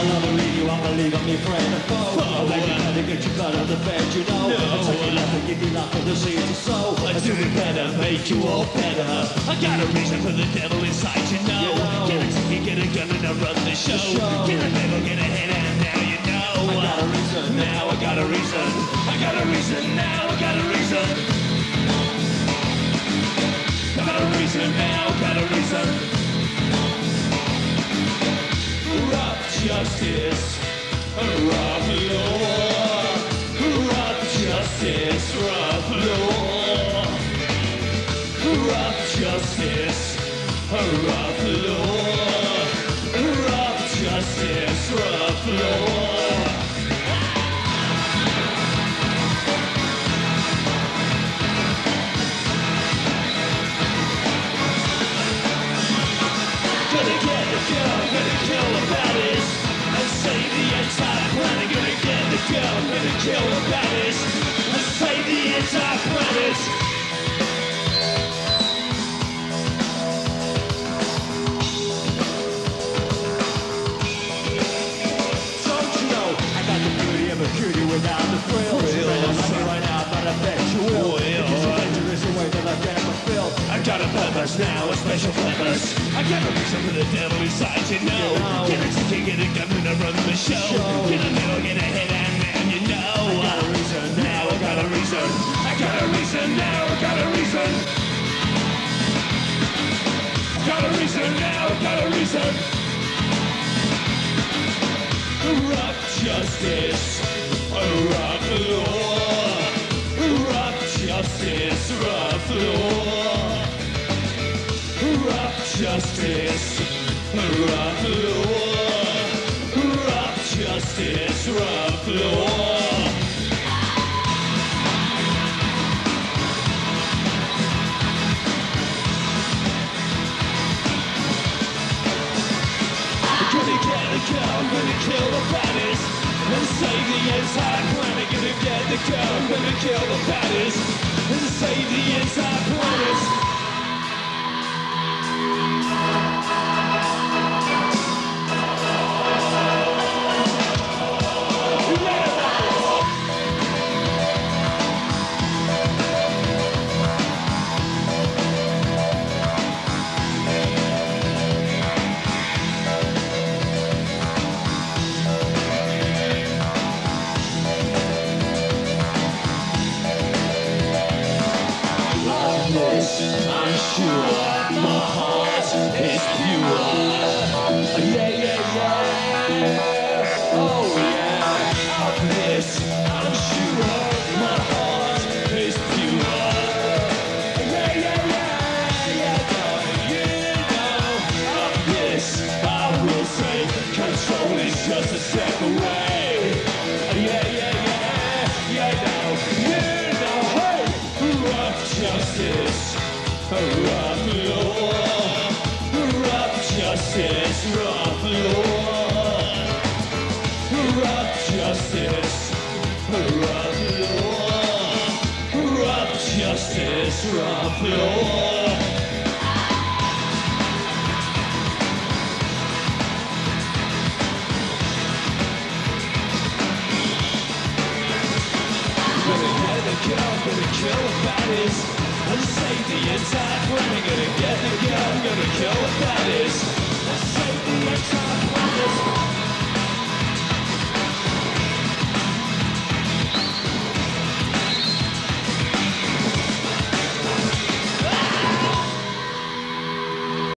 love to leave you, I believe I'm your friend and foe. I make it better, get you better than bed, you know. I take you left and give you love for the seeds of soul. I do it better, make you all better. I got a reason for the devil inside, you know. Get a ticket, get a gun, and I run the show. Get a medal, get a head, and now you know. I got a reason, now I got a reason. I got a reason, now I got a reason. Got a reason, now got a reason. Rough justice, rough law. Rough justice, rough law. Rough justice, rough law. Rough justice, rough law. Gonna kill the baddies and save the entire planet. Gonna get the girl, gonna kill the baddies and save the entire planet. Don't you know, I got the beauty of a cutie without the frills. You may not like me right now, but I bet you will. It's a dangerous way that I can't fulfill. I got a purpose now, a special purpose. I got a reason for the devil inside, you know. Get a ticket, get a gun, and I run the show. Get a middle, get a head, and now you know. I got a reason, now I got a reason. I got a reason, now I got a reason. Got a reason, now I got a reason. Rough justice, rough law. Rough justice, rough law. Rough justice, rough law. Rough justice, rough law. Gonna get the girl, gonna kill the baddies and save the entire planet. Gonna get the girl, gonna kill the baddies and save the entire planet. I'm sure my heart is pure. Yeah, yeah, yeah. Oh yeah. Of this, I'm sure my heart is pure. Yeah, yeah, yeah, yeah. Darling, you know. Of this, I will say, control is just a step away. Yeah, yeah, yeah, yeah. Now you know. Hey, rough justice. Rough law, rough justice, rough law. Rough justice, rough law. Rough justice, rough law. Gonna kill the baddies and save the entire planet. Gonna get the girl, gonna kill the baddies and save the entire planet.